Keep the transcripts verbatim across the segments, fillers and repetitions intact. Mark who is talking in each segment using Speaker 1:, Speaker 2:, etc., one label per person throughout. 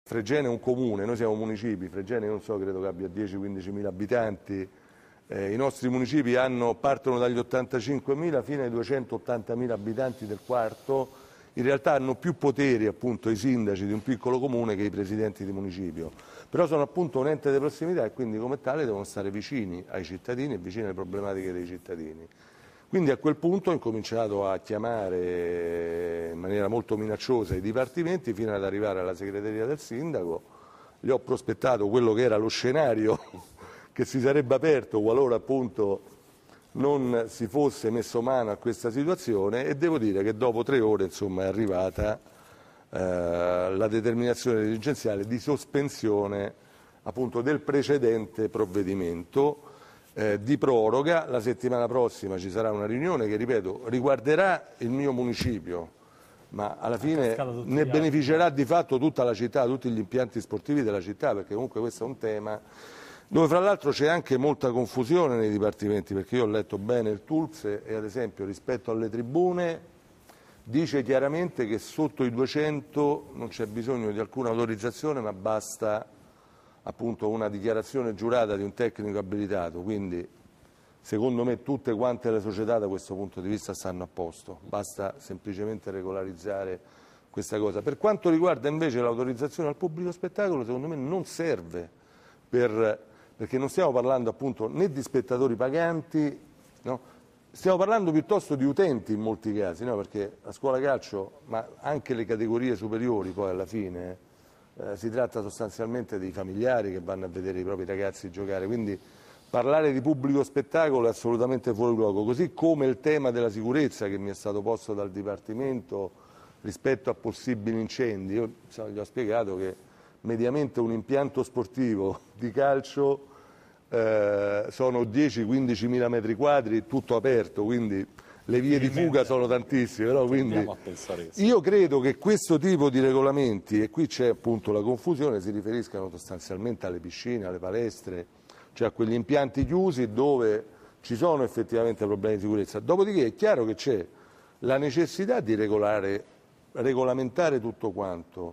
Speaker 1: Fregene è un comune, noi siamo municipi, Fregene non so, credo che abbia dieci quindici mila abitanti, eh, i nostri municipi hanno, partono dagli ottantacinquemila fino ai duecentottantamila abitanti del quarto, in realtà hanno più poteri appunto i sindaci di un piccolo comune che i presidenti di municipio, però sono appunto un ente di prossimità e quindi come tale devono stare vicini ai cittadini e vicini alle problematiche dei cittadini. Quindi a quel punto ho incominciato a chiamare in maniera molto minacciosa i dipartimenti fino ad arrivare alla segreteria del sindaco, gli ho prospettato quello che era lo scenario che si sarebbe aperto qualora appunto non si fosse messo mano a questa situazione e devo dire che dopo tre ore insomma, è arrivata eh, la determinazione dirigenziale di sospensione appunto del precedente provvedimento. Eh, di proroga. La settimana prossima ci sarà una riunione che, ripeto, riguarderà il mio municipio, ma alla fine ne beneficerà di fatto tutta la città, tutti gli impianti sportivi della città, perché comunque questo è un tema dove fra l'altro c'è anche molta confusione nei dipartimenti, perché io ho letto bene il Tulse e ad esempio rispetto alle tribune dice chiaramente che sotto i duecento non c'è bisogno di alcuna autorizzazione, ma basta appunto una dichiarazione giurata di un tecnico abilitato, quindi secondo me tutte quante le società da questo punto di vista stanno a posto, basta semplicemente regolarizzare questa cosa. Per quanto riguarda invece l'autorizzazione al pubblico spettacolo, secondo me non serve, per, perché non stiamo parlando appunto né di spettatori paganti, no? Stiamo parlando piuttosto di utenti in molti casi, no? Perché la scuola calcio, ma anche le categorie superiori poi alla fine, Eh, si tratta sostanzialmente di familiari che vanno a vedere i propri ragazzi giocare, quindi parlare di pubblico spettacolo è assolutamente fuori luogo, così come il tema della sicurezza che mi è stato posto dal Dipartimento rispetto a possibili incendi. Io insomma, gli ho spiegato che mediamente un impianto sportivo di calcio eh, sono dieci quindici mila metri quadri, tutto aperto, quindi le vie di fuga sono tantissime, no? Quindi io credo che questo tipo di regolamenti, e qui c'è appunto la confusione, si riferiscano sostanzialmente alle piscine, alle palestre, cioè a quegli impianti chiusi dove ci sono effettivamente problemi di sicurezza. Dopodiché è chiaro che c'è la necessità di regolare, regolamentare tutto quanto,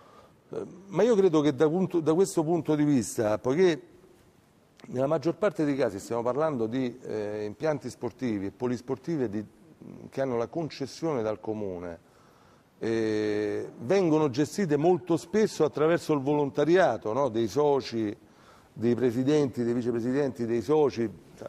Speaker 1: ma io credo che da, punto, da questo punto di vista, poiché nella maggior parte dei casi stiamo parlando di eh, impianti sportivi e polisportivi di, che hanno la concessione dal comune, eh, vengono gestite molto spesso attraverso il volontariato, no? Dei soci, dei presidenti, dei vicepresidenti, dei soci,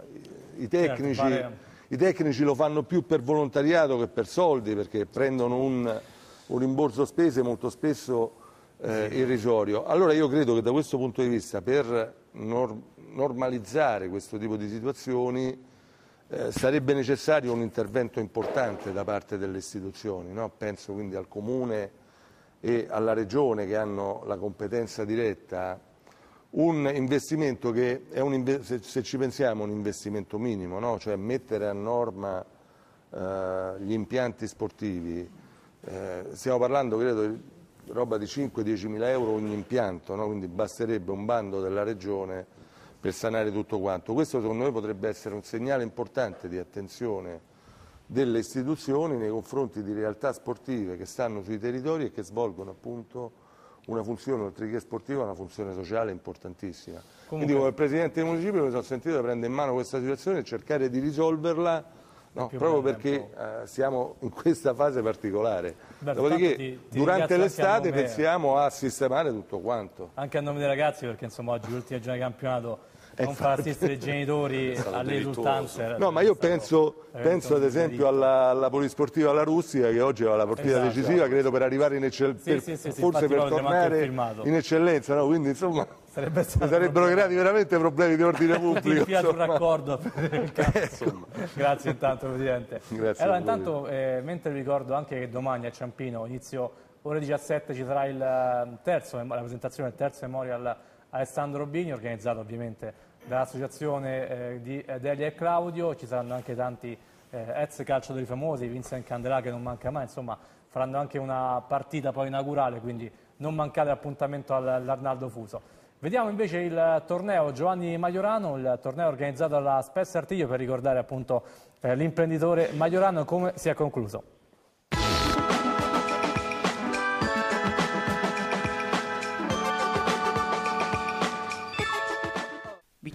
Speaker 1: i tecnici, certo, fare... i tecnici lo fanno più per volontariato che per soldi, perché prendono un, un rimborso spese molto spesso eh, irrisorio. Allora io credo che da questo punto di vista, per nor normalizzare questo tipo di situazioni eh, sarebbe necessario un intervento importante da parte delle istituzioni, no? Penso quindi al Comune e alla Regione che hanno la competenza diretta, un investimento che è un inve se, se ci pensiamo un investimento minimo, no? Cioè mettere a norma eh, gli impianti sportivi, eh, stiamo parlando credo di roba di cinque dieci mila euro ogni impianto, no? Quindi basterebbe un bando della Regione per sanare tutto quanto. Questo secondo me potrebbe essere un segnale importante di attenzione delle istituzioni nei confronti di realtà sportive che stanno sui territori e che svolgono appunto una funzione, oltre che sportiva, una funzione sociale importantissima. Comunque... Quindi come Presidente del Municipio mi sono sentito di prendere in mano questa situazione e cercare di risolverla, no, proprio perché eh, siamo in questa fase particolare. Beh, dopodiché ti, ti durante l'estate pensiamo a sistemare tutto quanto.
Speaker 2: Anche a nome dei ragazzi, perché insomma oggi l'ultima giornata di campionato non far assistere i genitori alle esultanze.
Speaker 1: No, ma io penso, penso ad esempio alla, alla polisportiva alla Russia, che oggi ha la partita esatto, decisiva, credo per arrivare in eccellenza, sì, sì, sì, forse per tornare in eccellenza, no? Quindi insomma sarebbe sarebbero creati veramente problemi di ordine pubblico.
Speaker 2: Un raccordo per il calcio. Grazie intanto Presidente. Grazie allora intanto eh, mentre vi ricordo anche che domani a Ciampino inizio ore diciassette ci sarà il terzo, la presentazione del terzo Memorial Alessandro Bini, organizzato ovviamente dall'associazione eh, di eh, Delia e Claudio. Ci saranno anche tanti eh, ex calciatori famosi, Vincent Candelà che non manca mai, insomma faranno anche una partita poi inaugurale, quindi non mancate l'appuntamento all'Arnaldo Fuso. Vediamo invece il torneo Giovanni Majorano, il torneo organizzato dalla Spes Artiglio per ricordare appunto eh, l'imprenditore Majorano come si è concluso.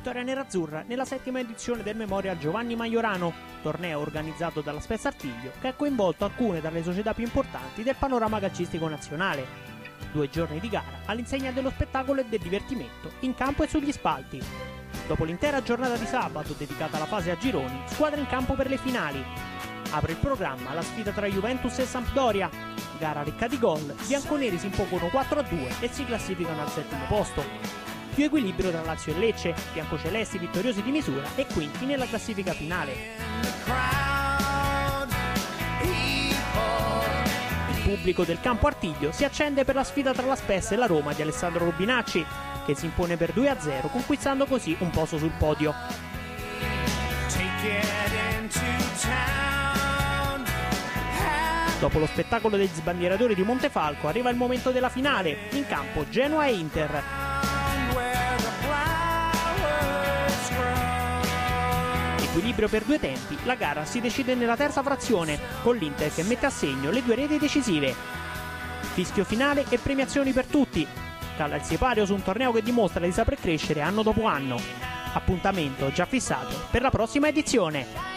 Speaker 3: vittoria nerazzurra nella settima edizione del Memorial Giovanni Majorano, torneo organizzato dalla Spezia Artiglio che ha coinvolto alcune dalle società più importanti del panorama calcistico nazionale. Due giorni di gara all'insegna dello spettacolo e del divertimento in campo e sugli spalti. Dopo l'intera giornata di sabato dedicata alla fase a gironi, squadre in campo per le finali. Apre il programma la sfida tra Juventus e Sampdoria. Gara ricca di gol, i bianconeri si impongono quattro a due e si classificano al settimo posto. Più equilibrio tra Lazio e Lecce, biancocelesti vittoriosi di misura e quinti nella classifica finale. Il pubblico del campo Artiglio si accende per la sfida tra la Spezia e la Roma di Alessandro Rubinacci, che si impone per due a zero, conquistando così un posto sul podio. Dopo lo spettacolo degli sbandieratori di Montefalco arriva il momento della finale, in campo Genoa e Inter. Equilibrio per due tempi, la gara si decide nella terza frazione, con l'Inter che mette a segno le due reti decisive. Fischio finale e premiazioni per tutti. Cala il sipario su un torneo che dimostra di saper crescere anno dopo anno. Appuntamento già fissato per la prossima edizione.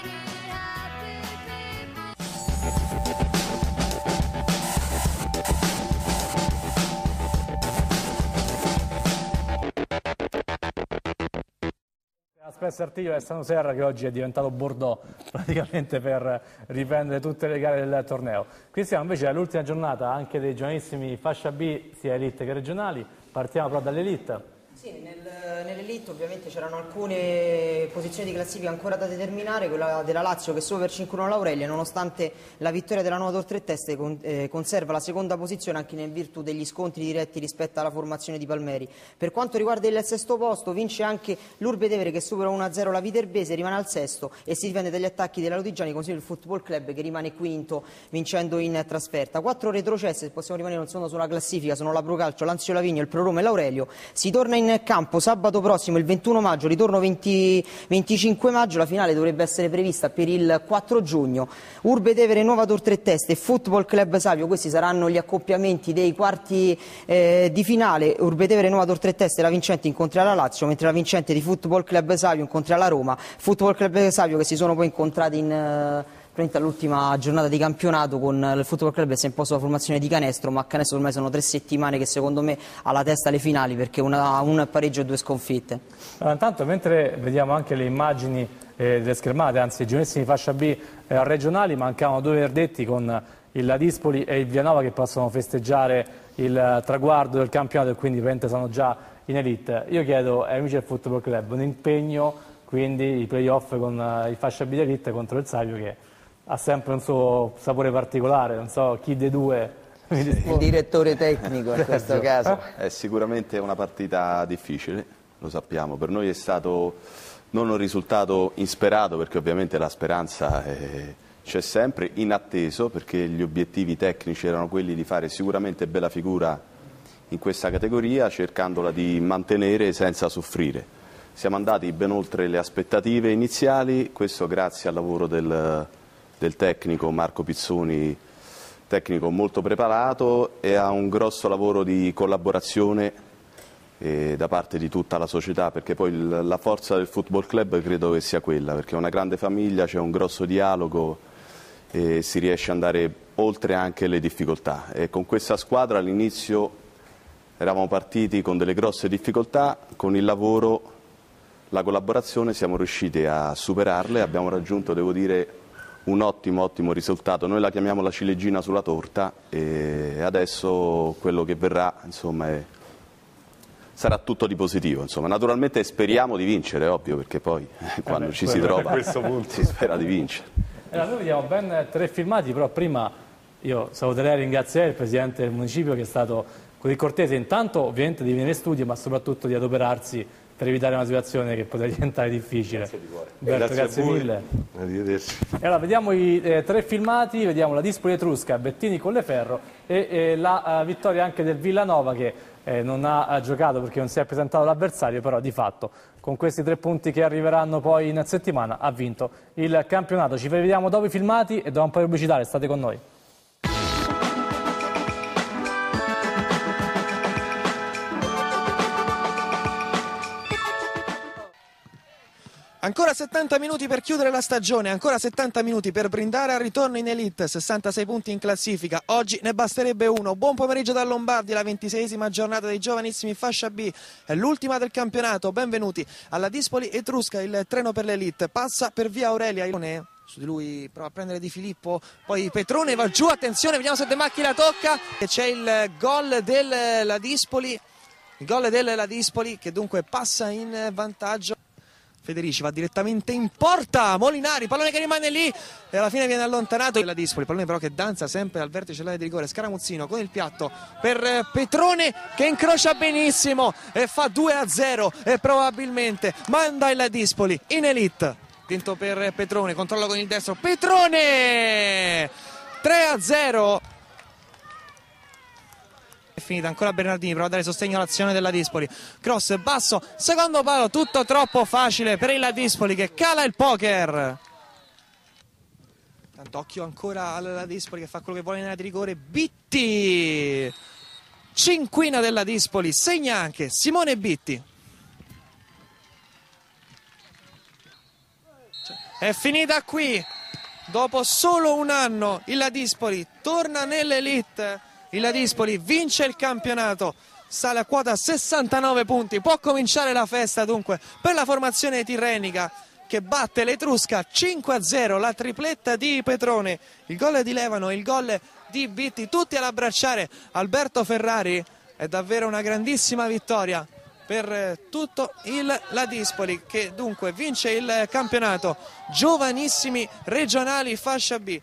Speaker 2: La Spezia Artiglio è Stano Serra, che oggi è diventato Bordeaux praticamente per riprendere tutte le gare del torneo. Qui siamo invece all'ultima giornata anche dei giovanissimi fascia B, sia elite che regionali. Partiamo però dall'elite.
Speaker 4: Sì, nel, nell'elite ovviamente c'erano alcune posizioni di classifica ancora da determinare, quella della Lazio che solo per cinque uno l'Aurelia, nonostante la vittoria della Nuova Tor Tre Teste, con, eh, conserva la seconda posizione anche in virtù degli scontri diretti rispetto alla formazione di Palmeri. Per quanto riguarda il sesto posto vince anche l'Urbe Tevere che supera uno a zero la Viterbese, rimane al sesto e si difende dagli attacchi della Lodigiani, così il Football Club che rimane quinto vincendo in trasferta. Quattro retrocesse, possiamo rimanere non sono sulla classifica, sono la Procalcio, l'Anzio Lavigno, il Pro Roma e l'Aurelio. Si torna in campo sabato prossimo, il ventuno maggio, ritorno venti, venticinque maggio, la finale dovrebbe essere prevista per il quattro giugno. Urbe Tevere, Nuova Tor Tre Teste e Football Club Savio, questi saranno gli accoppiamenti dei quarti eh, di finale. Urbe Tevere, Nuova Tor Tre Teste, la vincente incontrerà la Lazio, mentre la vincente di Football Club Savio incontrerà la Roma. Football Club Savio che si sono poi incontrati in... Eh, all'ultima giornata di campionato con il Football Club che si è imposto la formazione di Canestro, ma a Canestro ormai sono tre settimane che secondo me ha la testa alle finali, perché una, un pareggio e due sconfitte.
Speaker 2: Allora, intanto mentre vediamo anche le immagini eh, delle schermate, anzi i giovanissimi fascia B eh, regionali, mancavano due verdetti con il Dispoli e il Villanova che possono festeggiare il traguardo del campionato e quindi praticamente sono già in elite. Io chiedo ai amici del Football Club un impegno, quindi i playoff con uh, il fascia B di elite contro il Savio, che ha sempre un suo sapore particolare, non so chi dei due mi risponde.
Speaker 4: Il direttore tecnico in questo caso.
Speaker 5: È sicuramente una partita difficile, lo sappiamo, per noi è stato non un risultato insperato, perché ovviamente la speranza c'è sempre, inatteso, perché gli obiettivi tecnici erano quelli di fare sicuramente bella figura in questa categoria, cercandola di mantenere senza soffrire. Siamo andati ben oltre le aspettative iniziali, questo grazie al lavoro del del tecnico Marco Pizzoni, tecnico molto preparato, e a un grosso lavoro di collaborazione eh, da parte di tutta la società, perché poi il, la forza del Football Club credo che sia quella, perché è una grande famiglia, c'è un grosso dialogo e si riesce ad andare oltre anche le difficoltà. E con questa squadra all'inizio eravamo partiti con delle grosse difficoltà, con il lavoro, la collaborazione siamo riusciti a superarle, abbiamo raggiunto, devo dire, un ottimo ottimo risultato. Noi la chiamiamo la ciliegina sulla torta e adesso quello che verrà, insomma, è... sarà tutto di positivo, insomma. Naturalmente speriamo di vincere, ovvio, perché poi eh, quando beh, ci si trova a questo punto si spera di vincere.
Speaker 2: Allora, noi vediamo ben tre filmati, però prima io saluterei e ringrazierei il Presidente del Municipio, che è stato così cortese intanto ovviamente di venire in studio, ma soprattutto di adoperarsi per evitare una situazione che potrebbe diventare difficile.
Speaker 5: Grazie di cuore.
Speaker 2: Berto, grazie, grazie mille.
Speaker 1: Arrivederci.
Speaker 2: E allora, vediamo i eh, tre filmati, vediamo la Dispoli Etrusca, Bettini Colleferro e eh, la uh, vittoria anche del Villanova, che eh, non ha uh, giocato perché non si è presentato l'avversario, però di fatto con questi tre punti che arriveranno poi in settimana ha vinto il campionato. Ci vediamo dopo i filmati e dopo un po' di pubblicità, state con noi.
Speaker 6: Ancora settanta minuti per chiudere la stagione, ancora settanta minuti per brindare al ritorno in Elite, sessantasei punti in classifica, oggi ne basterebbe uno. Buon pomeriggio da Lombardi, la ventiseiesima giornata dei giovanissimi fascia B, è l'ultima del campionato, benvenuti alla Dispoli Etrusca, il treno per l'Elite, passa per via Aurelia, su di lui prova a prendere Di Filippo, poi Petrone va giù, attenzione, vediamo se De Macchi la tocca, e c'è il gol della Dispoli, il gol della Dispoli che dunque passa in vantaggio. Federici va direttamente in porta, Molinari, pallone che rimane lì e alla fine viene allontanato della Dispoli, pallone però che danza sempre al vertice dell'area di rigore. Scaramuzzino con il piatto per Petrone che incrocia benissimo e fa due a zero e probabilmente manda il Dispoli in Elite. Vinto per Petrone, controllo con il destro, Petrone tre a zero. È finita, ancora Bernardini, prova a dare sostegno all'azione della Dispoli, cross basso, secondo palo, tutto troppo facile per il Dispoli che cala il poker. Tanto occhio ancora alla Dispoli che fa quello che vuole in area di rigore, Bitti, cinquina della Dispoli, segna anche Simone Bitti. È finita qui, dopo solo un anno il Dispoli torna nell'Elite. Il Dispoli vince il campionato, sale a quota sessantanove punti, può cominciare la festa dunque per la formazione tirrenica che batte l'Etrusca cinque a zero, la tripletta di Petrone, il gol di Levano, il gol di Bitti, tutti ad abbracciare Alberto Ferrari, è davvero una grandissima vittoria per tutto il la Dispoli che dunque vince il campionato giovanissimi regionali fascia B.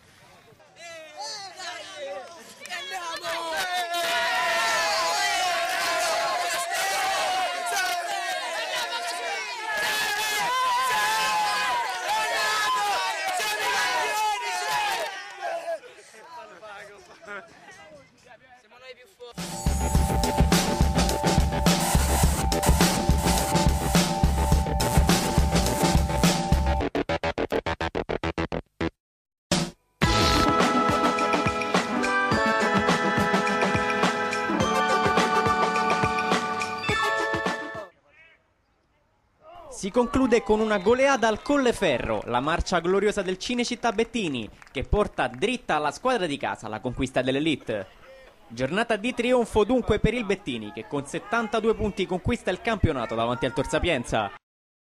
Speaker 7: Si conclude con una goleada al Colleferro, la marcia gloriosa del Cinecittà Bettini, che porta dritta alla squadra di casa alla conquista dell'Elite. Giornata di trionfo dunque per il Bettini, che con settantadue punti conquista il campionato davanti al Tor Sapienza.